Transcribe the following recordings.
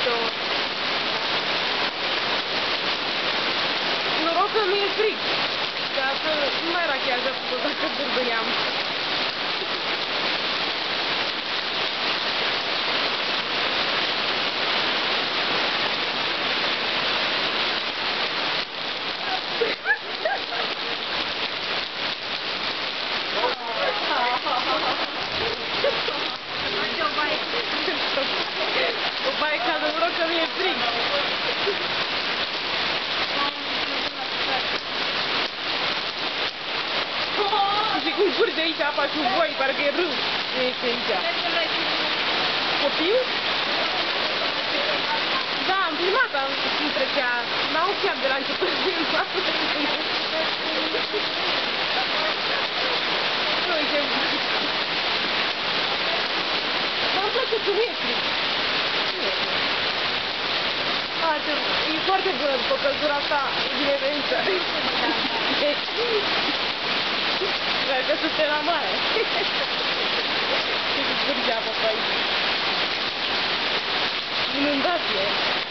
multe ori. Noroc că nu e frig, că altfel nu mai era chiar de făcut dacă dârbâneam. O baie caldă, noroc că nu e frig. Și cum curge aici apa și voi, parcă e râu. Nu este aici. Copil? Da, am filmat, cum trecea. N-au chiar de la început filmat. Uite. Dar îmi place că nu e frig. E foarte bună după căldura asta, e binevenită. Cred că sunt la mare. Și cu curge apă pe aici. Inundație.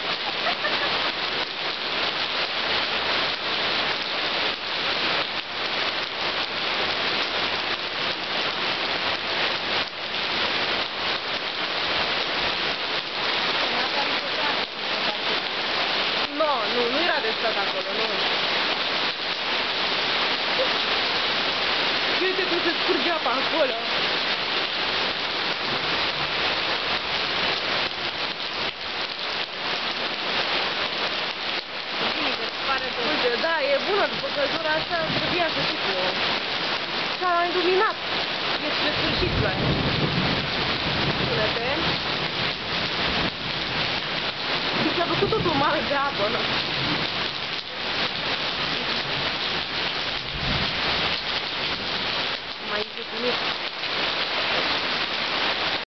Nu era de stat acolo, nu. Uite cum se scurge apa acolo. Uite, da, e bună după căldura asta, trebuia să fie. S-a iluminat. E spre sfârșit, la ea. Spune-te. Și s-a făcut totul mare de apă, nu?